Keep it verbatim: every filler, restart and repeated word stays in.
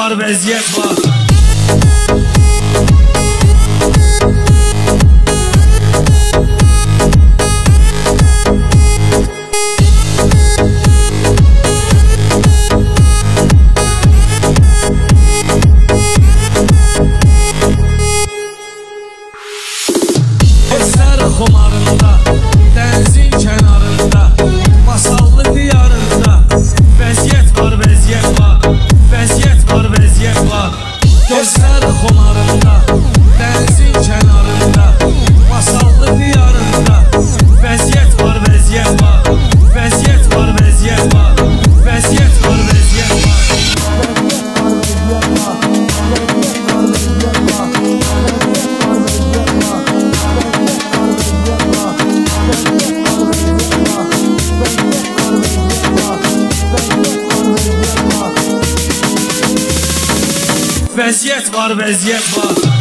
var, vəziyyət var. Esər xumarında, dənizin kənarında, masallı diyarında, vəziyyət var, vəziyyət var, vəziyyət var, vəziyyət var. Gözlər xumarında, dənizin kənarında, masallı diyarında, vəziyyət var, vəziyyət var, vəziyyət var, vəziyyət var, vəziyyət var, vəziyyət var. Vəziyyət var, vəziyyət var.